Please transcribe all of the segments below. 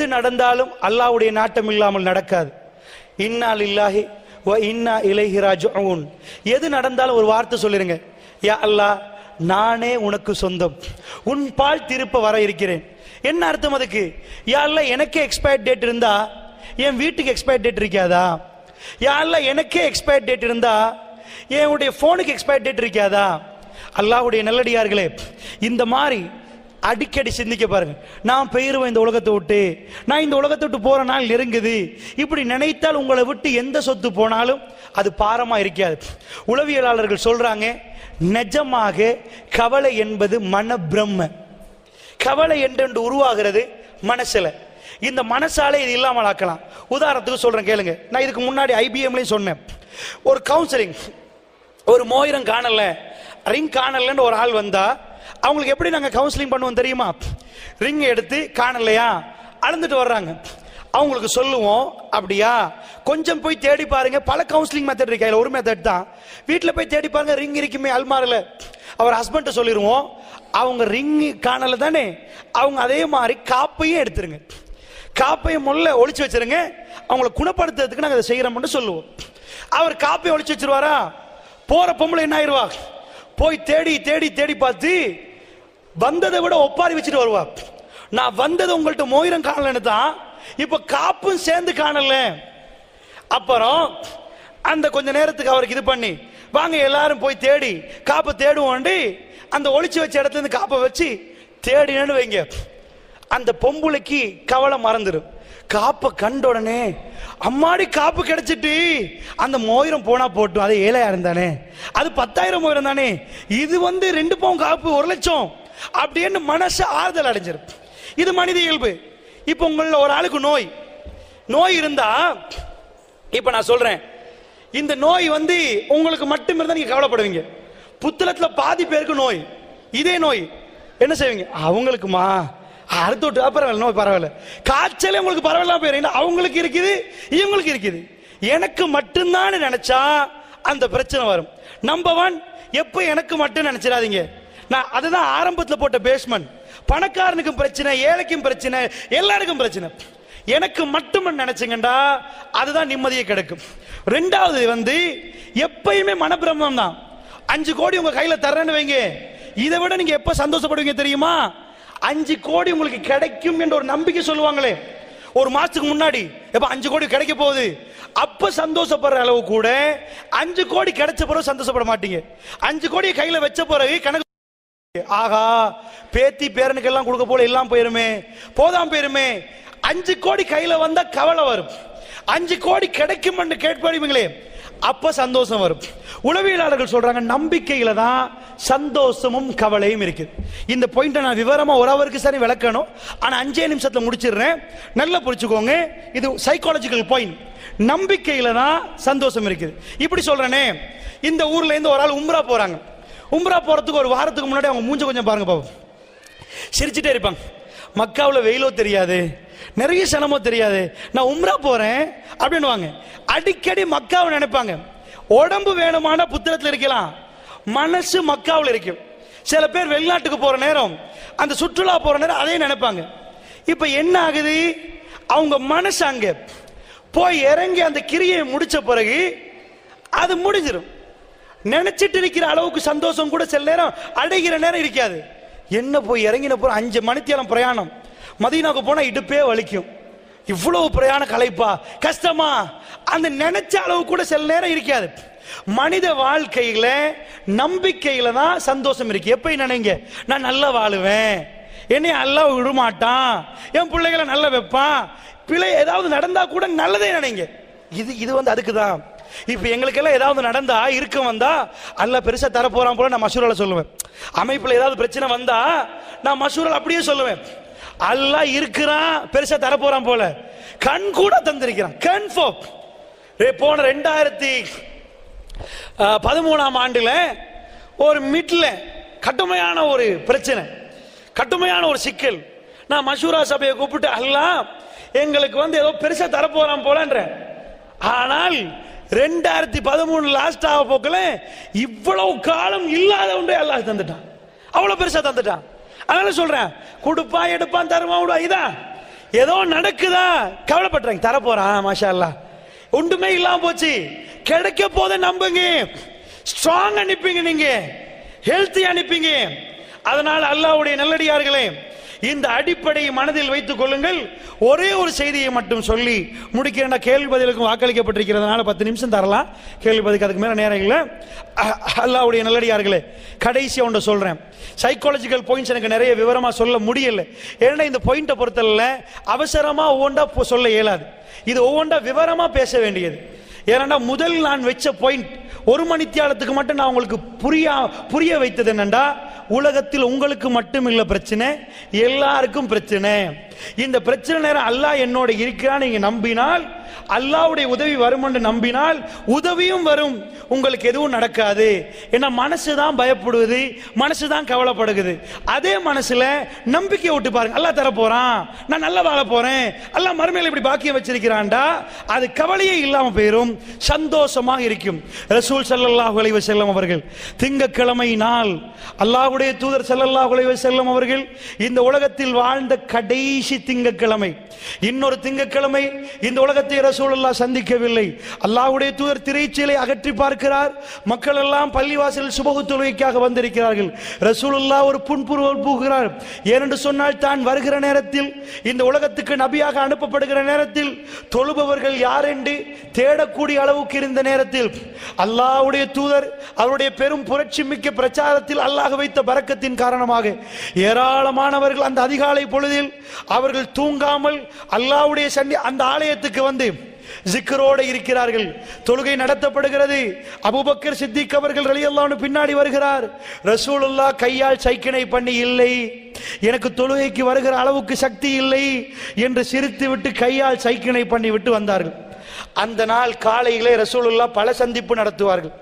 எது நடந்தாலும் அல்லாஹ்வுடைய நாட்டம் இல்லாமல் நடக்காது. இன்னா லில்லாஹி வ இன்னா இலைஹி ராஜிஊன். எது நடந்தாலும் ஒரு வார்த்தை சொல்லிருங்க, யா அல்லாஹ் நானே உனக்கு சொந்தம், உன் பால் திருப்ப வர இருக்கிறேன். என்ன அர்த்தம் அதுக்கு? யா அல்லாஹ் எனக்கே எக்ஸ்பயர் டேட் இருந்தா என் வீட்டுக்கு எக்ஸ்பயர் டேட் இருக்காதா? யா அல்லாஹ் எனக்கே எக்ஸ்பயர் டேட் இருந்தா என்னுடைய போனுக்கு எக்ஸ்பயர் டேட் இருக்காதா? அல்லாஹ்வுடைய நல்லடியார்களே, இந்த மாதிரி அடிக்கடி சிந்திக்க பாருங்க. நான் பெயருவேன் இந்த உலகத்தை விட்டு, நான் இந்த உலகத்தை விட்டு போற நாள் நெருங்குது. இப்படி நினைத்தால் உங்களை விட்டு எந்த சொத்து போனாலும் அது பாரமா இருக்காது. உளவியலாளர்கள் சொல்றாங்க, நிஜமாக கவலை என்பது மன பிரம்ம. கவலை என்று உருவாகிறது மனசுல. இந்த மனசாலே இது இல்லாமல் ஆக்கலாம். உதாரணத்துக்கு சொல்றேன் கேளுங்க. நான் இதுக்கு முன்னாடி ஐபிஎம்லையும் சொன்னேன். ஒரு கவுன்சிலிங், ஒரு மோதிரம் காணல, ரிங் காணலன்னு ஒரு ஆள் வந்தா அவங்களுக்கு எப்படி நாங்க கவுன்சிலிங் பண்ணுவோம் தெரியுமா? ரிங் எடுத்து காணலையா அளந்துட்டு வர்றாங்க, அவங்களுக்கு சொல்லுவோம், அப்படியா கொஞ்சம் போய் தேடி பாருங்க. பல கவுன்சிலிங் மெத்தட் இருக்கு, ஒரு மெத்தட் தான். வீட்டில் போய் தேடி பாருங்க, ரிங் இருக்குமே அல்மாரில். அவர் ஹஸ்பண்ட் சொல்லிடுவோம், அவங்க ரிங் காணல தானே, அவங்க அதே மாதிரி காப்பையும் எடுத்துருங்க, காப்பையும் முள்ள ஒளிச்சு வச்சிருங்க, அவங்களை குணப்படுத்துறதுக்கு நாங்கள் அதை செய்யறோம்னு சொல்லுவோம். அவர் காப்பையை ஒளிச்சு வச்சிருவாரா? போற பொம்பளை என்ன ஆயிருவா? போய் தேடி தேடி தேடி பார்த்து வந்ததை விட ஒப்பாரி வச்சுட்டு வருவா. நான் வந்தது உங்கள்ட்ட மோதிரம் காணலன்னு தான், இப்ப காப்பும் சேர்ந்து காணல. அப்புறம் அந்த கொஞ்ச நேரத்துக்கு அவருக்கு இது பண்ணி, வாங்க எல்லாரும் போய் தேடி காப்பை தேடுவோம், அந்த ஒளிச்சு வச்ச இடத்துல இருந்து காப்பை வச்சு தேடினு வைங்க. அந்த பொம்புளைக்கு கவலை மறந்துடும். காப்பை கண்ட உடனே அம்மாடி காப்பு கிடைச்சிட்டு, அந்த மோதிரம் போனா போட்டும், அது 7000 தானே, அது 10,000 மோதிரம் தானே, இது 2 பவுன் காப்பு 1 லட்சம் அப்படின்னு மனசு ஆறுதல் அடைஞ்சிரும். இது மனித இயல்பு. இப்ப உங்கள ஒரு ஆளுக்கு நோய் இருந்தா, இப்ப நான் சொல்றேன், இந்த நோய் உங்களுக்கு மட்டும் இருந்தா நீங்க கவலைப்படுவீங்க. புத்தளத்துல பாதி பேருக்கு நோய், இதே நோய் என்ன செய்வீங்க? அவங்களுக்குமா அடுத்த பரவாயில்ல, நோய் பரவாயில்ல, காய்ச்சலே உங்களுக்கு பரவாயில்ல போயிரு, அவங்களுக்கு இருக்குது இவங்களுக்கு இருக்குது, எனக்கு மட்டும்தான் நினைச்சா அந்த பிரச்சனை வரும். நம்பர் 1, எப்ப எனக்கு மட்டும் நினைச்சிடாதீங்க. நான் அதுதான் ஆரம்பத்தில் போட்ட பேஸ்மெண்ட். பணக்காரனுக்கும் பிரச்சனை, ஏழைக்கும் பிரச்சனை, எல்லாருக்கும் பிரச்சனை. எனக்கு மட்டும் நினைச்சுங்கண்டா அதுதான் நிம்மதியை கிடைக்கும். 2வது எப்பயுமே மனப்பிரமம் தான். 5 கோடி உங்க கையில தர்றேன்னு வைங்க, இதை விட நீங்க எப்ப சந்தோஷப்படுவீங்க தெரியுமா? 5 கோடி உங்களுக்கு கிடைக்கும் என்ற ஒரு நம்பிக்கை சொல்லுவாங்களே, ஒரு மாசத்துக்கு முன்னாடி எப்ப 5 கோடி கிடைக்க போகுது, அப்ப சந்தோஷப்படுற அளவு கூட 5 கோடி கிடைச்ச பிறகு சந்தோஷப்பட மாட்டீங்க. 5 கோடியை கையில வச்ச பிறகு கணக்கு, ஆகா பேத்தி பேரனுக்கெல்லாம் கொடுக்க போல எல்லாம் போயிருமே, போதாம் போயிருமே. 5 கோடி கையில வந்தா கவலை வரும். 5 கோடி கிடைக்கும் என்று கேட்பீங்களே, அப்ப சந்தோஷம் வரும். உளவியலாளர்கள் சொல்றாங்க, நம்பிக்கையில தான் சந்தோஷமும் கவலையும் இருக்கு. இந்த பாயிண்ட நான் விவரமா ஒரு அவருக்கு சரி விளக்கணும், ஆனா 5 நிமிஷத்துல முடிச்சிடுறேன், நல்லா புரிச்சுக்கோங்க. இது சைக்காலஜிக்கல் பாயிண்ட். நம்பிக்கையில தான் சந்தோஷம் இருக்குது. இப்படி சொல்றேனே, இந்த ஊர்ல இருந்து ஒரு ஆள் உம்ரா போறாங்க. உம்ரா போறதுக்கு ஒரு வாரத்துக்கு முன்னாடி அவங்க மூஞ்ச கொஞ்சம் பாருங்க பாப்போம், சிரிச்சுட்டே இருப்பாங்க. மக்காவில் வெயிலோ தெரியாது, நிறைய சனமோ தெரியாது, நான் உம்ரா போறேன் அப்படின்னு அடிக்கடி மக்காவை நினைப்பாங்க. உடம்பு வேணுமான புத்தகத்தில் இருக்கலாம், மனசு மக்காவில் இருக்கும். சில பேர் வெளிநாட்டுக்கு போற நேரம், அந்த சுற்றுலா போற நேரம் அதே நினைப்பாங்க. இப்ப என்ன ஆகுது? அவங்க மனசு அங்க போய் இறங்கி அந்த கிரியை முடிச்ச பிறகு அது முடிஞ்சிடும். நினைச்சிட்டு இருக்கிற அளவுக்கு சந்தோஷம் கூட சில நேரம் அடைகிற நேரம் இருக்காது. என்ன போய் இறங்கின போற 5 மணித்தியாலம் பிரயாணம், மதீனாவுக்கு போனா இடுப்பே வலிக்கும், இவ்வளவு பிரயாண களைப்பா கஷ்டமா, அந்த நினைச்ச அளவு கூட சில நேரம் இருக்காது. மனித வாழ்க்கையில நம்பிக்கையில தான் சந்தோஷம் இருக்கு. எப்ப நினைங்க, நான் நல்லா வாழுவேன், என்னை நல்லா விடமாட்டான், என் பிள்ளைகளை நல்லா வைப்பான், பிள்ளை ஏதாவது நடந்தா கூட நல்லதே நினைங்க. இது அதுக்குதான். இப்ப எங்களுக்கெல்லாம் ஏதாவது நடந்தா இருக்க வந்தா அல்ல பெருசா தர போறான் போல நான் மசூரால சொல்லுவேன். அமைப்புல ஏதாவது பிரச்சனை வந்தா நான் மசூரால அப்படியே சொல்லுவேன், அல்லாஹ் இருக்கிறான், பெருசா தர போறான் போல, கண் கூட தந்திருக்கிறான். கன்ஃபார்ம். போன 2013ஆம் ஆண்டுல ஒரு மிட்ல கடுமையான ஒரு பிரச்சனை, கடுமையான ஒரு சிக்கல். நான் மசூரா சபையை கூப்பிட்டு, அல்லாஹ் எங்களுக்கு ஏதோ பெருசா தர போறான் போலன்ற. ஆனால் 2013 லாஸ்ட் ஆக போக்கல இவ்வளவு காலம் இல்லாத ஒன்றை அல்லாஹ் தந்துட்டான், அவ்வளவு பெருசா தந்துட்டான். அதனால சொல்றேன், கொடுப்பான் எடுப்பான் தருவான் விடுவா, இதான் ஏதோ நடக்குதா கவலைப்படுறாங்க, தரப்போறான் மாஷா அல்லாஹ், ஒன்றுமே இல்லாம போச்சு, கிடைக்க போத நம்புங்க, ஸ்ட்ராங் அனுப்பிங்க, நீங்க ஹெல்த்தி அனுப்பிங்க. அதனால அல்லாஹ்வுடைய நல்லடியார்களே, இந்த அடிப்படையை மனதில் வைத்துக் கொள்ளுங்கள். ஒரே ஒரு செய்தியை மட்டும் சொல்லி முடிக்கிற, கேள்வி பதிலுக்கு வாக்களிக்கப்பட்டிருக்கிறதுனால 10 நிமிஷம் தரலாம், கேள்வி பதிலுக்கு அதுக்கு மேல நேரம் இல்லை. அல்லாஹ்வுடைய நல்லடியார்களே, கடைசியா ஒன்று சொல்றேன். சைக்காலஜிக்கல் பாயிண்ட்ஸ் எனக்கு நிறைய விவரமா சொல்ல முடியல, ஏன்னா இந்த பாயிண்ட்டை பொறுத்தல அவசரமா ஒவ்வொன்றா சொல்ல இயலாது, இது ஒவ்வொன்றா விவரமா பேச வேண்டியது. ஏன்னா முதல் நான் வச்ச பாயிண்ட் 1 மணித்தியாலத்துக்கு மட்டும் நான் உங்களுக்கு புரிய வைத்தது என்னண்டா, உலகத்தில் உங்களுக்கு மட்டும் இல்ல பிரச்சனை, எல்லாருக்கும் பிரச்சனை. இந்த பிரச்சனை நேரம் அல்லாஹ் என்னோட இருக்கிறான்னு நீங்க நம்பினால், அல்லாஹ்வுடைய உதவி வரும் என்று நம்பினால் உதவியும் வரும், உங்களுக்கு எதுவும் நடக்காது. ஏன்னா மனசுதான் பயப்படுவது, மனசுதான் கவலைப்படுகிறது. அதே மனசுல நம்பிக்கை விட்டு பாருங்க, அல்லாஹ் தர போறான், நான் நல்லா வாழ போறேன், அல்லாஹ் மறுமையில இப்படி பாக்கியம் வச்சிருக்கிறான்டா, அது கவலையே இல்லாம போயிரும், சந்தோஷமாக இருக்கும். ரசூல் ஸல்லல்லாஹு அலைஹி வஸல்லம் அவர்கள் திங்கட்கிழமை நாள் அல்லாஹ்வுடைய தூதர் ஸல்லல்லாஹு அலைஹி வஸல்லம் அவர்கள் இந்த உலகத்தில் வாழ்ந்த கடைசி திங்கட்கிழமை, இன்னொரு திங்கட்கிழமை இந்த உலகத்தை ரசூலுல்லாஹ் சந்திக்கவில்லை. அல்லாஹ்வுடைய தூதர் திரைச்சீலை அகற்றி பார்க்கிறார், மக்கள் எல்லாம் பள்ளிவாசலில் சுபஹு தொழுகைக்காக வந்திருக்கிறார்கள். ரசூலுல்லாஹ் ஒரு புன்முறுவல் பூக்கிறார். ஏனென்று சொன்னால், தான் வருகிற நேரத்தில், இந்த உலகத்துக்கு நபியாக அனுப்பப்படுகிற நேரத்தில் தொழுபவர்கள் யார் என்று தேடக்கூடிய அளவுக்கு இருந்த நேரத்தில் அல்லாஹ்வுடைய தூதர் அவருடைய பெரும் புரட்சி மிக்க பிரச்சாரத்தில் அல்லாஹ் வைத்த பரக்கத்தின் காரணமாக ஏராளமானவர்கள் அந்த அதிகாலை பொழுதில் அவர்கள் தூங்காமல் அல்லாஹ்வுடைய அந்த ஆலயத்துக்கு வந்து ஜிக்ரோடு இருக்கிறார்கள். தொழுகை நடத்தப்படுகிறது. அபூபக்கர் சித்திக் அவர்கள் ரலியல்லாஹு அன்ஹு பின்னாடி வருகிறார். ரசூலுல்லாஹ் கையால் சைக்கினை பண்ணி, இல்லை எனக்கு தொழுகைக்கு வருகிற அளவுக்கு சக்தி இல்லை என்று சிரித்து விட்டு கையால் சைக்கினை பண்ணி விட்டு வந்தார்கள். அந்த நாள் காலையிலே ரசூலுல்லாஹ் பல சந்திப்பு நடத்துவார்கள்.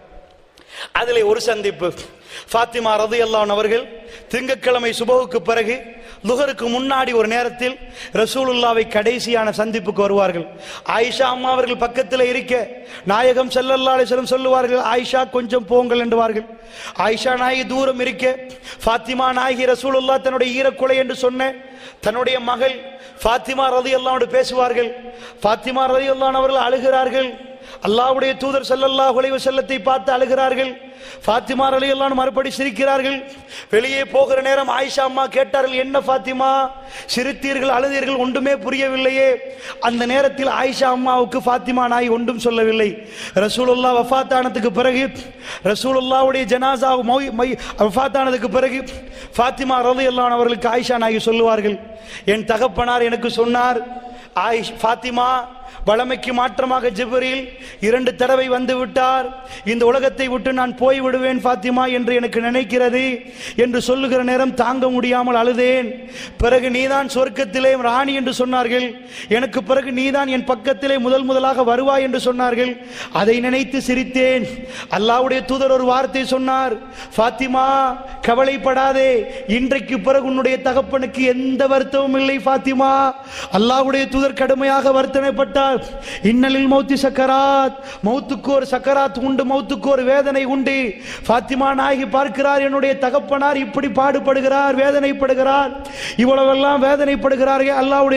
அதிலே ஒரு சந்திப்பு, ஃபாத்திமா ரலியல்லாஹு அன்ஹா அவர்கள் திங்கட்கிழமை சுபஹுக்கு பிறகு லுஹருக்கு முன்னாடி ஒரு நேரத்தில் ரசூலுல்லாவை கடைசியான சந்திப்புக்கு வருவார்கள். ஆயிஷா அம்மா அவர்கள் பக்கத்தில் இருக்க நாயகம் ஸல்லல்லாஹு அலைஹி வஸல்லம் சொல்லுவார்கள், ஆயிஷா கொஞ்சம் போங்கள் என்றுவார்கள். ஆயிஷா நாயகி தூரம் இருக்க ஃபாத்திமா நாயகி ரசூலுல்லாஹ் தன்னுடைய ஈரக்குலை என்று சொன்ன தன்னுடைய மகள் ஃபாத்திமா ரலியல்லாஹு அன்ஹா பேசுவார்கள். ஃபாத்திமா ரலியல்லாஹு அன்ஹா அவர்கள் அழுகிறார்கள். அல்லாஹ்வுடைய தூதர் ஸல்லல்லாஹு அலைஹி வஸல்லத்தை பார்த்து அழுகிறார்கள். ஃபாத்திமா ரலியல்லாஹு அன்ஹா மறுபடி சிரிக்கிறார்கள். வெளியே போகிற நேரம் ஆயிஷா அம்மா கேட்டார்கள், என்ன ஃபாத்திமா சிரித்தீர்கள், அழுதீர்கள், ஒன்றுமே புரியவில்லையே. அந்த நேரத்தில் ஆயிஷா அம்மாவுக்கு ஃபாத்திமா நாய் ஒன்றும் சொல்லவில்லை. ரசூலுல்லாஹ் வஃபாத்தானதுக்கு பிறகு, ரசூலுல்லாஹ்வுடைய ஜனாஸா வஃபாத்தானதுக்கு பிறகு ஃபாத்திமா ரலியல்லாஹு அன்ஹா அவர்களுக்கு ஆயிஷா நாய் சொல்லுவார்கள், என் தகப்பனார் எனக்கு சொன்னார், ஃபாத்திமா வளமைக்கு மாற்றமாக ஜிப்ரீல் 2 தடவை வந்து விட்டார், இந்த உலகத்தை விட்டு நான் போய் விடுவேன் ஃபாத்திமா என்று எனக்கு நினைக்கிறது என்று சொல்லுகிற நேரம் தாங்க முடியாமல் அழுதேன். பிறகு நீதான் சொர்க்கத்திலே ராணி என்று சொன்னார்கள், எனக்கு பிறகு நீதான் என் பக்கத்திலே முதலாக வருவாய் என்று சொன்னார்கள். அதை நினைத்து சிரித்தேன். அல்லாஹ்வுடைய தூதர் ஒரு வார்த்தை சொன்னார், ஃபாத்திமா கவலைப்படாதே, இன்றைக்கு பிறகு உன்னுடைய தகப்பனுக்கு எந்த வருத்தமும் இல்லை ஃபாத்திமா. அல்லாஹ்வுடைய தூதர் கடுமையாக வருத்தனைப்பட்டார். இன்னலில் மௌத்தி சக்கராத், மௌத்துக்கு ஒரு சக்கராத் உண்டு, மௌத்துக்கு ஒரு வேதனை உண்டு. ஃபாத்திமா நாயகி பார்க்கிறார், என்னுடைய தகப்பனார் இப்படி பாடுபடுகிறார், வேதனைப்படுகிறார், இவ்வளவெல்லாம் வேதனைப்படுகிறார்கள்.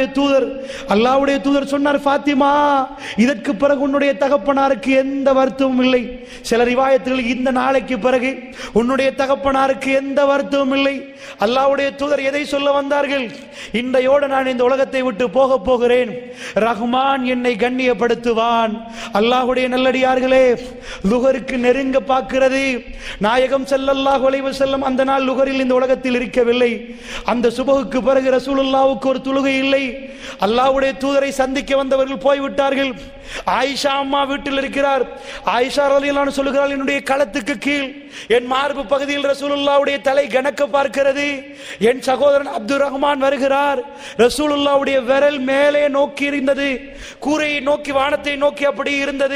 அல்லாஹ்வுடைய தூதர் சொன்னார், ஃபாத்திமா இதற்கு பிறகு உன்னுடைய தகப்பனாருக்கு எந்த வருத்தமும் இல்லை. சில ரிவாயத்தில் இந்த நாளைக்கு பிறகு உன்னுடைய தகப்பனாருக்கு எந்த வருத்தமும் இல்லை. அல்லாஹ்வுடைய தூதர் எதை சொல்ல வந்தார்கள்? இன்றையோடு நான் இந்த உலகத்தை விட்டு போக போகிறேன், ரஹ்மான் என்னை கண்ணியப்படுத்துவான். அல்லாஹ்வுடைய நல்லடியார்களே, லுஹருக்கு நெருங்க பார்க்கிறது. நாயகம் ஸல்லல்லாஹு அலைஹி வஸல்லம் அந்த நாள் லுஹரில் இந்த உலகத்தில் இருக்கவில்லை. அந்த சுபஹுக்கு பிறகு ரசூலுல்லாஹ்வுக்கு ஒரு தொழுகை இல்லை. அல்லாஹ்வுடைய தூதரை சந்திக்க வந்தவர்கள் போய்விட்டார்கள். ஆயிஷா அம்மா வீட்டில் இருக்கிறார். ஆயிஷா ரலியல்லாஹு அன்ஹா சொல்லுகிறாள், என்னுடைய களத்துக்கு கீழ் என் மார்பு பகுதியில் ரசூலுல்லாஹ்வுடைய தலை கணக்க பார்க்கிறது. என் சகோதரன் அப்துர் ரஹ்மான் வருகிறார். ரசூலுல்லாஹ்வுடைய விரல் மேலே நோக்கி இருந்தது, கூரையை நோக்கி, வானத்தை நோக்கி அப்படி இருந்தது.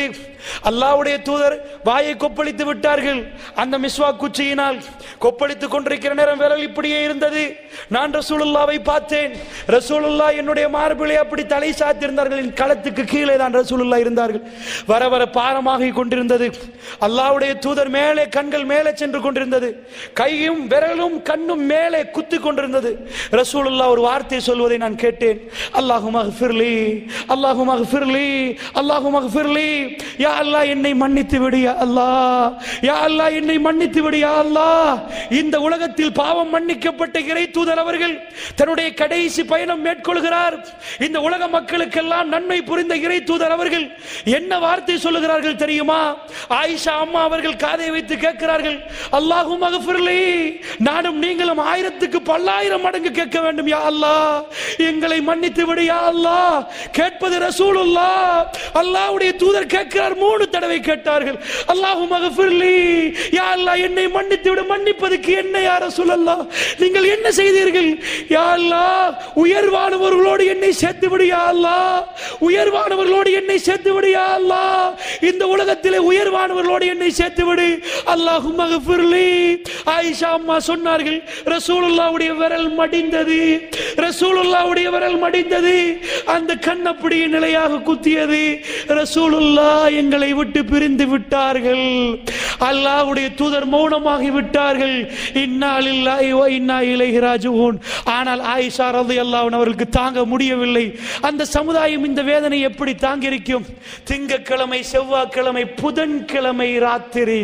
அல்லாஹ்வுடைய தூதர் வாயை கொப்பளித்து விட்டார்கள். அந்த மிஸ்வாக் குச்சியினால் கொப்பளித்துக் கொண்டிருக்கிற நேரம் விரல் இப்படியே இருந்தது. நான் ரசூலுல்லாவை பார்த்தேன். ரசூலுல்லாஹ் என்னுடைய மார்பிலே அப்படி தலை சாத்திருந்தார்கள். என் களத்துக்கு கீழே தான் ரசூலுல்லாஹ் இருந்தார்கள். வர வர பாரமாகி கொண்டிருந்தது. அல்லாஹ்வுடைய தூதர் மேலே, கண்கள் மேலே சென்று கொண்டிருந்தது. கையும் விரலும் கண்ணும் மேலே குத்தி கொண்டிருந்தது. ரசூலுல்லாஹ் ஒரு வார்த்தை சொல்வதை நான் கேட்டேன். அல்லாஹும்ம ஃபிர்லி, அல்லாஹும்ம ஃபிர்லி, அல்லாஹும்ம ஃபிர்லி. யா அல்லாஹ் என்னை மன்னித்து விடு யா அல்லாஹ், யா அல்லாஹ் என்னை மன்னித்து விடு யா அல்லாஹ். இந்த உலகத்தில் பாவம் மன்னிக்கப்பட்ட இறை தூதர் அவர்கள் தன்னுடைய கடைசி பயணம் மேற்கொள்கிறார். இந்த உலக மக்களுக்கெல்லாம் நன்மை புரிந்த இறை தூதர் அவர்கள் என்ன வார்த்தை சொல்லுகிறார்கள் தெரியுமா? ஆயிஷா அம்மா அவர்கள் காதை வைத்து கேட்கிறார்கள், அல்லாஹும்ம ஃபிர்லி, நானும் நீங்களும் 1000க்கு 10,000 மடங்கு கேட்க வேண்டும் யா அல்லாஹ், எங்களை மன்னித்து விடு யா அல்லாஹ். கேட்பது ரசூலுல்லாஹ். அல்லாஹ்வுடைய தூதர் கேட்கிறார். 3 தடவை கேட்டார்கள். அல்லாஹும்ம ஃபிர்லி, யா அல்லாஹ் என்னை மன்னித்து விடு. மன்னிப்பதற்கு என்ன யா ரசூலல்லாஹ், நீங்கள் என்ன செய்தீர்கள்? யா அல்லாஹ் உயர்வானவர்களோடு என்னை சேர்த்து விடு யா அல்லாஹ், உயர்வானவர்களோடு என்னை சேர்த்து விடு யா அல்லாஹ், இந்த உலகத்திலே உயர்வானவர்களோடு என்னை சேர்த்து விடு. அல்லாஹும்ம ஃபிர்லி. ஆயிஷா அம்மா சொன்னார்கள், ரசூலுல்லாஹ்வுடைய விரல் மடிந்தது, ரசூலுல்லாஹ்வுடைய விரல் மடிந்தது. அந்த கண் அப்படியே நிலையாக குத்தியது. ரசூலுல்லாஹ் எங்களை விட்டு பிரிந்து விட்டார்கள். அல்லாஹ்வுடைய தூதர் மௌனமாகி விட்டார்கள். இன்னா லில்லாஹி வ இன்னா இலைஹி ராஜிஊன். ஆனால் ஆயிஷா ரலியல்லாஹு அன்ஹா அவர்களுக்கு தாங்க முடியவில்லை. அந்த சமுதாயம் இந்த வேதனை எப்படி தாங்கியிருக்கும்? திங்கட்கிழமை, செவ்வாய்க்கிழமை, புதன்கிழமை ராத்திரி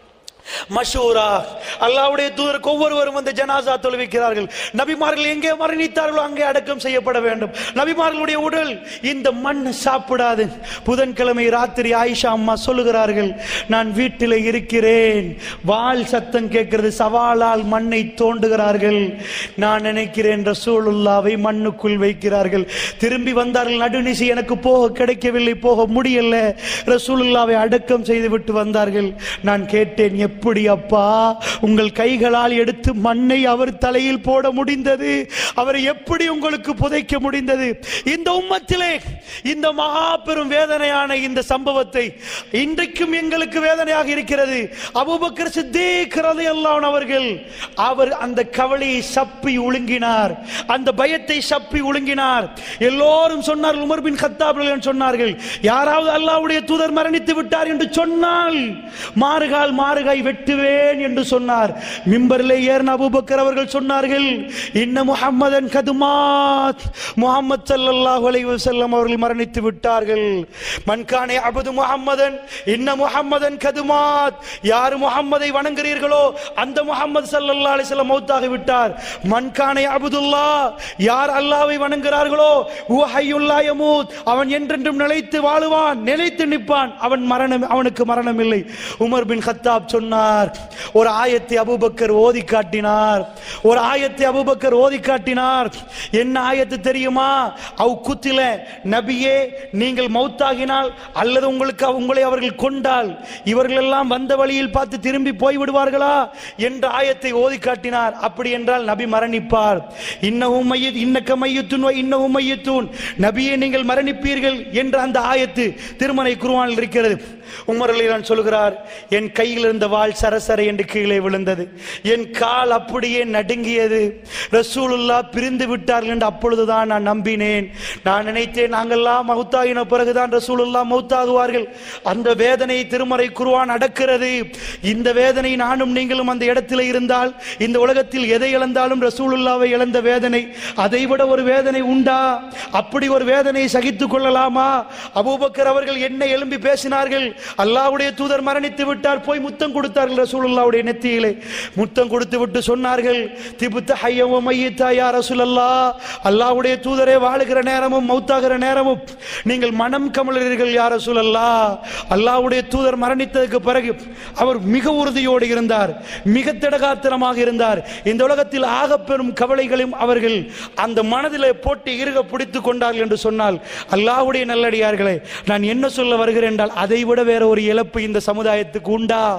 மஷூரா அல்லாஹ்வுடைய தூதருக்கு ஒவ்வொருவரும் வந்து ஜனாசா தொழுவிக்கிறார்கள். நபிமார்கள் எங்கே மரணித்தார்களோ அங்கே அடக்கம் செய்யப்பட வேண்டும். நபிமார்களுடைய உடல் இந்த மண் சாப்பிடாது. புதன்கிழமை ராத்திரி ஆயிஷா அம்மா சொல்லுகிறார்கள், நான் வீட்டில் இருக்கிறேன், வாள் சத்தம் கேட்கிறது, சவாலால் மண்ணை தோண்டுகிறார்கள். நான் நினைக்கிறேன் ரசூலுல்லாவை மண்ணுக்குள் வைக்கிறார்கள். திரும்பி வந்தார்கள். நடுநிசி எனக்கு போக கிடைக்கவில்லை, போக முடியல. ரசூலுல்லாவை அடக்கம் செய்து விட்டு வந்தார்கள். நான் கேட்டேன், எப்படி அப்பா உங்கள் கைகளால் எடுத்து மண்ணை அவர் தலையில் போட முடிந்தது? அவரை எப்படி உங்களுக்கு புதைக்க முடிந்தது? இந்த உம்மத்திலே இந்த மகா பெரும் வேதனையான இந்த சம்பவத்தை இன்றைக்கும் எங்களுக்கு வேதனையாக இருக்கிறது. அபூபக்கர் சித்தீக் ரலியல்லாஹு அன்ஹு அவர்கள் அவர் அந்த கவலையை சப்பி ஒழுங்கினார், அந்த பயத்தை சப்பி ஒழுங்கினார். எல்லோரும் சொன்னார்கள், உமர் பின் கத்தாப் சொன்னார்கள், யாராவது அல்லாஹ்வுடைய தூதர் மரணித்து விட்டார் என்று சொன்னால் மாறுகால் மாறுகாய் வெட்டுவேன் என்று சொன்னார். மிம்பரிலே ஏறின அபூபக்கர் அவர்கள் சொன்னார்கள், இன்ன முஹம்மதன் கதுமாத், முஹம்மது ஸல்லல்லாஹு அலைஹி வஸல்லம் அவர்கள் மரணித்து விட்டார்கள். மன்கானே அபது முஹம்மதன் இன்ன முஹம்மதன் கதுமாத், யார் முஹம்மதை வணங்குகிறீர்களோ அந்த முஹம்மது ஸல்லல்லாஹு அலைஹி வஸல்லம் மௌத்தாகி விட்டார். மன்கானே அபுதுல்லாஹ், யார் அல்லாஹ்வை வணங்குகிறார்களோ ஹுவ ஹய்யுல் லா யமூத், அவன் என்றென்றும் நிலைத்து வாழுவான், நிலைத்து நிற்பான், அவனுக்கு மரணம் இல்லை. உமர் பின் கத்தாப் சொன்னார், ஒரு ஆயத்தை அபூபக்கர் ஓதி காட்டினார். ஒரு ஆயத்தை அபூபக்கர் ஓதி காட்டினார். என்ன ஆயத்து தெரியுமா? அவ் குத்தில, நபியே நீங்கள் மௌத்தாகினால் அல்லது உங்களை அவர்கள் கொண்டால் இவர்கள் எல்லாம் வந்த வழியில் பார்த்து திரும்பி போய் விடுவார்களா என்ற ஆயத்தை ஓதி காட்டினார். அப்படி என்றால் நபி மரணிப்பார். இன்னஹும் மையத் இன்னக மையத்துன் வ இன்னஹும் மையத்துன், நபியே நீங்கள் மரணிப்பீர்கள் என்ற அந்த ஆயத்து திருமறை குர்ஆனில் இருக்கிறது. உமர் ரலியல்லாஹு சொல்கிறார், என் கையில் இருந்த வாள் சரசர என்று கீழே விழுந்தது, என் கால் அப்படியே நடுங்கியது. ரசூலுல்லாஹ் பிரிந்து விட்டார்கள் என்று அப்பொழுதுதான் நான் நம்பினேன். நான் நினைத்தேன் நாங்கள்லாம் மௌத்தாகின பிறகுதான் ரசூலுல்லாஹ் மௌத்தாகுவார்கள். அந்த வேதனை திருமறை குர்ஆன் அடக்கிறது. இந்த வேதனை நானும் நீங்களும் அந்த இடத்தில் இருந்தால், இந்த உலகத்தில் எதை இழந்தாலும் ரசூலுல்லாவை இழந்த வேதனை அதைவிட ஒரு வேதனை உண்டா? அப்படி ஒரு வேதனை சகித்துக் கொள்ளலாமா? அபூபக்கர் அவர்கள் என்ன எழும்பி பேசினார்கள், அல்லாஹ்வுடைய தூதர் மரணித்து விட்டார், போய் முத்தம் கொடுத்தார்கள் ரசூலுல்லாஹ்வுடைய நெத்தியிலே. முத்தம் கொடுத்து விட்டு சொன்னார்கள், திபுத்த ஹய்ய வ மய்யித்தா யா ரசூலல்லாஹ், அல்லாஹ்வுடைய தூதரே வாழுகிற நேரமும் மௌத்தாகிற நேரமும் நீங்கள் மனம் கமலீர்கள் யா ரசூலல்லாஹ். அல்லாஹ்வுடைய தூதர் மரணித்ததற்கு பிறகு அவர் மிக உறுதியோடு இருந்தார், மிக திடகாத்திரமாக இருந்தார். இந்த உலகத்தில் ஆகப்பெரும் கவலைகளையும் அவர்கள் அந்த மனதிலே போட்டு இறுக பிடித்துக் கொண்டார்கள் என்று சொன்னால், அல்லாஹ்வுடைய நல்லடியார்களே, நான் என்ன சொல்ல வருகிறேன் என்றால், அதைவிட வேற ஒரு இழப்பு இந்த சமுதாயத்துக்கு உண்டா?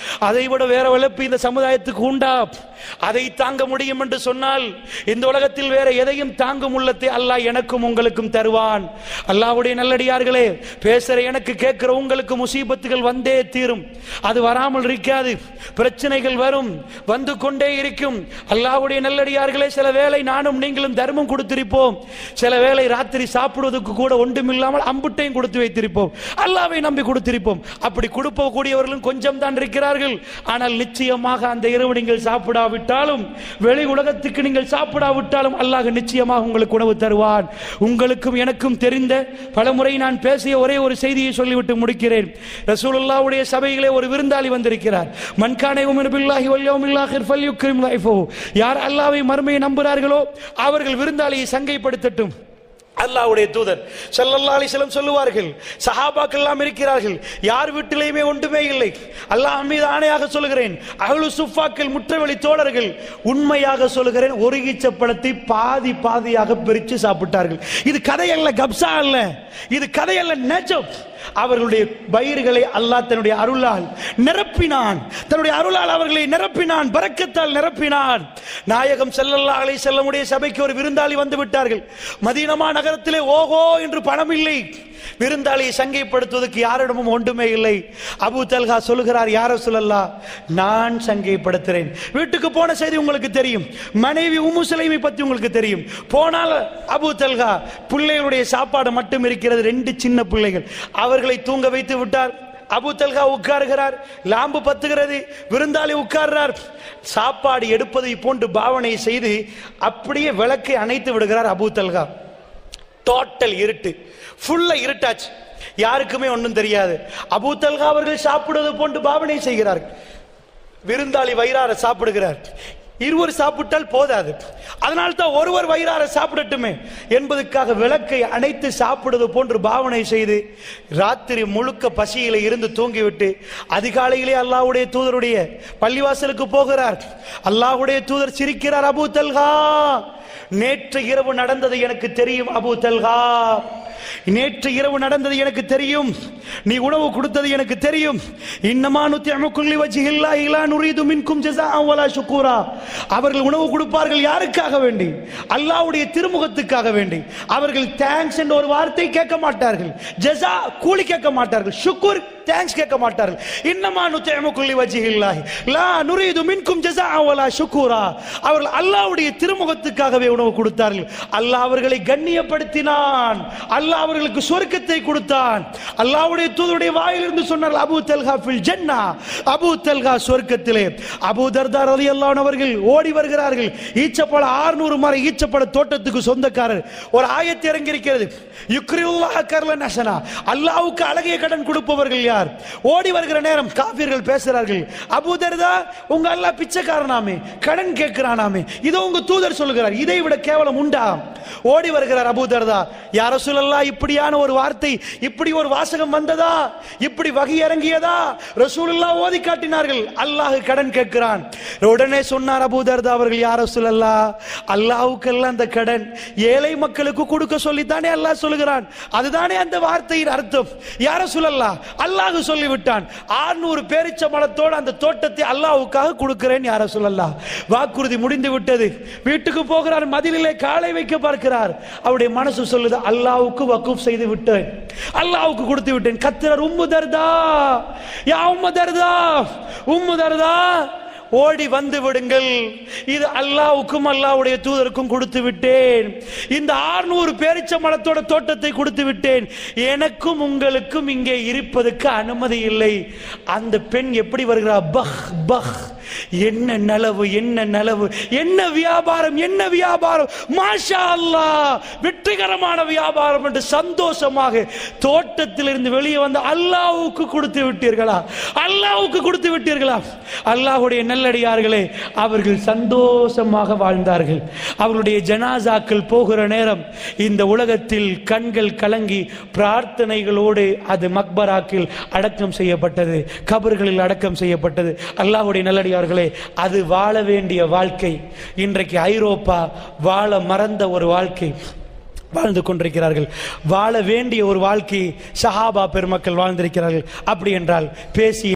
அதை விட வேற வளர்ப்பு இந்த சமுதாயத்துக்கு உண்டா? அதை தாங்க முடியும் என்று சொன்னால் இந்த உலகத்தில் வேற எதையும் தாங்கும் உள்ளத்தை அல்லாஹ் எனக்கும் உங்களுக்கும் தருவான். அல்லாஹ்வுடைய நல்லடியார்களே, பேசுற எனக்கு கேட்கிற உங்களுக்கு முசீபத்துகள் வந்தே தீரும். அது வராமல் இருக்காது. பிரச்சனைகள் வரும், வந்து கொண்டே இருக்கும். அல்லாஹ்வுடைய நல்லடியார்களே, சில வேளை நானும் நீங்களும் தர்மம் கொடுத்திருப்போம். சில வேளை ராத்திரி சாப்பிடுவதற்கு கூட ஒன்றுமில்லாமல் அம்புட்டையும் கொடுத்து வைத்திருப்போம். அல்லாஹ்வை நம்பி கொடுத்திருப்போம். அப்படி கொடுப்பக்கூடியவர்களும் கொஞ்சம் தான் இருக்கிறார்கள். ஆனால் நிச்சயமாக அந்த இரவு நீங்கள் சாப்பிடாவிட்டாலும், வெளி உலகத்துக்கு நீங்கள் சாப்பிடாவிட்டாலும் அல்லாஹ் நிச்சயமாக உங்களுக்கு உணவு தருவான். உங்களுக்கும் எனக்கும் தெரிந்த பலமுறை நான் பேசிய ஒரே ஒரு செய்தியை சொல்லிவிட்டு முடிக்கிறேன். ரசூலுல்லாஹ்வுடைய சபையிலே ஒரு விருந்தாளி வந்திருக்கிறார். மன் கான யுமினு பில்லாஹி வல் யௌமில் ஆகிர் ஃபல்யுக்ரிம் லைஃபஹு. யார் அல்லாஹ்வை மறுமையை நம்புகிறார்களோ அவர்கள் விருந்தாளியை சங்கைப்படுத்தட்டும். அல்லாஹ்வுடைய தூதர் ஸல்லல்லாஹு அலைஹி வஸல்லம் சொல்லுவார்கள், சஹாபாக்கள் எல்லாம் இருக்கிறார்கள், யார் வீட்டிலேயுமே ஒன்றுமே இல்லை. அல்லாஹ் மீது ஆணையாக சொல்கிறேன், அஹ்லு சுஃபாக்கள் முற்றவெளி தோழர்கள், உண்மையாக சொல்கிறேன், ஒரு ஈச்சப்பழத்தை பாதி பாதியாக பிரித்து சாப்பிட்டார்கள். இது கதையல்ல, கப்சா அல்ல, இது கதையல்ல, நிஜம். அவர்களுடைய வயிறுகளை அல்லாஹ் தன்னுடைய அருளால் நிரப்பினான். தன்னுடைய அருளால் அவர்களை நிரப்பினான், பரக்கத்தால் நிரப்பினான். நாயகம் ஸல்லல்லாஹு அலைஹி வஸல்லமுடைய சபைக்கு ஒரு விருந்தாளி வந்து விட்டார்கள். மதீனா நகரத்திலே ஓஹோ என்று பணம் இல்லை. விருந்தாளியை சங்கைப்படுத்துவதற்கு யாரிடமும் ஒன்றுமே இல்லை. அபூ தல்ஹா சொல்லுகிறார், யா ரசூலல்லாஹ், நான் சங்கைப்படுத்துறேன். வீட்டுக்கு போன செய்தி உங்களுக்கு தெரியும், மனைவி உம்மு சுலைமை பத்தி உங்களுக்கு தெரியும். போனால் அபூ தல்ஹா, பிள்ளைகளுடைய சாப்பாடு மட்டும் இருக்கிறது, 2 சின்ன பிள்ளைகள், அவர்களை தூங்க வைத்து விட்டார். அபூ தல்ஹா உட்காருகிறார், லாம்பு பத்துகிறது, விருந்தாளி உட்கார்றார். சாப்பாடு எடுப்பதை போன்று பாவனை செய்து அப்படியே விளக்கை அணைத்து விடுகிறார் அபூ தல்ஹா. டோட்டல் இருட்டு, ஃபுல்லா இருட்டாச்சு, யாருக்குமே ஒன்றும் தெரியாது. அபூ தல்ஹா அவர்கள் சாப்பிடுவது போன்று பாவனை செய்கிறார்கள். விருந்தாளி வயிறார சாப்பிடுகிறார். இருவர் சாப்பிட்டால் போதாது, அதனால் தான் ஒருவர் வயிறார சாப்பிடட்டுமே என்பதற்காக விளக்கை அணைத்து சாப்பிடுவது போன்று பாவனை செய்து ராத்திரி முழுக்க பசியில இருந்து தூங்கிவிட்டு அதிகாலையிலே அல்லாஹ்வுடைய தூதருடைய பள்ளிவாசலுக்கு போகிறார். அல்லாஹ்வுடைய தூதர் சிரிக்கிறார், அபூ தல்ஹா, நேற்று இரவு நடந்தது எனக்கு தெரியும் அபூ தல்ஹா, நேற்று இரவு நடந்தது எனக்கு தெரியும், நீ உணவு கொடுத்தது எனக்கு தெரியும். இன்னமா நுத்இமுக்கும் லிவஜ்ஹில்லாஹி லா நுரீது மின்கும் ஜஸாஅன் வலா ஷுக்கூரா. அவர்கள் உணவு கொடுப்பார்கள் யாருக்காக வேண்டி? அல்லாஹ்வுடைய திருமுகத்துக்காக வேண்டி. அவர்கள் தேங்க்ஸ் என்ற ஒரு வார்த்தை கேட்க மாட்டார்கள், ஜஸா கூலி கேட்க மாட்டார்கள், ஷுக்கூர் தேங்க்ஸ் கேட்க மாட்டார்கள். இன்னமா நுத்இமுக்கும் லிவஜ்ஹில்லாஹி லா நுரீது மின்கும் ஜஸாஅன் வலா ஷுக்கூரா. அவர்கள் அல்லாஹ்வுடைய திருமுகத்துக்காகவே உணவு கொடுத்தார்கள். அல்லாஹ் அவர்களை கண்ணியப்படுத்தினான், அல்லாஹ் அவர்களுக்கு சொர்க்கத்தை கொடுத்தான். அல்லாஹ்வுடைய தூதருடைய வாயிலிருந்து சொன்னார், அபூ தல்ஹா ஃபில் ஜன்னah, அபூ தல்ஹா சொர்க்கத்திலே. அபூ தர்தா ரலியல்லாஹு அன்ஹு அவர்கள் ஓடி வருகிறார்கள். ஈச்சப்பழ 600 மரம் ஈச்சப்பழ தோட்டத்துக்கு சொந்தக்காரர். ஒரு ஆயத்து இறங்கி இருக்கிறது, யுக்ரியுல்லாஹ கர்லன் ஹஸனா, அல்லாஹ்வுக்கு அழகிய கடன் கொடுப்பவர்கள் யார்? ஓடி வருகிற நேரம் காஃபிர்கள் பேசுகிறார்கள், அபூ தர்தா, உங்க அல்லாஹ் பிச்சைக்காரனாமே, கடன் கேட்கிறானாமே, இதோ உங்க தூதர் சொல்கிறார், இதை விட கேவலம் உண்டா? ஓடி வருகிறார் அபூ தர்தா, யா ரசூலல்லாஹ், இப்படியான ஒரு வார்த்தை, இப்படி ஒரு வாசகம் வந்ததா? இப்படி வகை இறங்கியதா? ரசூலுல்லாஹ் ஓதி காட்டினார்கள், அல்லாஹ் கடன் கேட்கிறான். உடனே சொன்னார் அபூ தர்தா அவர்கள், யா ரசூலல்லாஹ், அல்லாஹ்வுக்கெல்லாம் அந்த கடன் ஏழை மக்களுக்கு கொடுக்க சொல்லித்தானே அல்லாஹ் சொல்லுகிறான், அதுதானே அந்த வார்த்தையின் அர்த்தம். யா ரசூலல்லாஹ், அல்லாஹ் சொல்லிவிட்டான், 600 பேரிச்ச மரத்தோடு அந்த தோட்டத்தை அல்லாஹ்வுக்காக கொடுக்கிறேன் யா ரசூலல்லாஹ். வாக்குறுதி முடிந்து விட்டது. வீட்டுக்கு போகிறார், மதிலிலே காலை வைக்க பார்க்கிறார். அவருடைய மனசு சொல்லுது, அல்லாஹ்வுக்கு வக்ஃப் செய்து விட்டேன், அல்லாஹ்வுக்கு கொடுத்து விட்டேன். கத்திரர், உம்மு தர்தா, யா உம்மு தர்தா, உம்மு தர்தா, ஓடி வந்து விடுங்கள், இது அல்லாஹ்வுக்கும் அல்லாஹ்வுடைய தூதருக்கும் கொடுத்து விட்டேன். இந்த 600 பேரிச்ச மரத்தோட தோட்டத்தை கொடுத்து விட்டேன், எனக்கும் உங்களுக்கும் இங்கே இருப்பதற்கு அனுமதி இல்லை. அந்த பெண் எப்படி வருகிறார்? பஹ் பஹ், என்ன நலவு, என்ன நலவு, என்ன வியாபாரம், என்ன வியாபாரம், மாஷா அல்லாஹ், வெற்றிகரமான வியாபாரம் என்று சந்தோஷமாக தோட்டத்திலிருந்து வெளியே வந்து, அல்லாஹ்வுக்கு கொடுத்து விட்டீர்களா, அல்லாஹ்வுக்கு கொடுத்து விட்டீர்களா? அல்லாஹ்வுடைய நல்லடியார்களே, அவர்கள் சந்தோஷமாக வாழ்ந்தார்கள். அவர்களுடைய ஜனாசாக்கள் போகிற நேரம் இந்த உலகத்தில் கண்கள் கலங்கி பிரார்த்தனைகளோடு அது மக்பராக்கில் அடக்கம் செய்யப்பட்டது, கபர்களில் அடக்கம் செய்யப்பட்டது. அல்லாஹ்வுடைய நல்லடியார்களே, அது வாழ வேண்டிய வாழ்க்கை இன்றைக்கு ஐரோப்பா வாழ மறந்த ஒரு வாழ்க்கை வாழ்ந்து கொண்டிருக்கிறார்கள். வாழ வேண்டிய ஒரு வாழ்க்கை சஹாபா பெருமக்கள் வாழ்ந்திருக்கிறார்கள். அப்படி என்றால் பேசி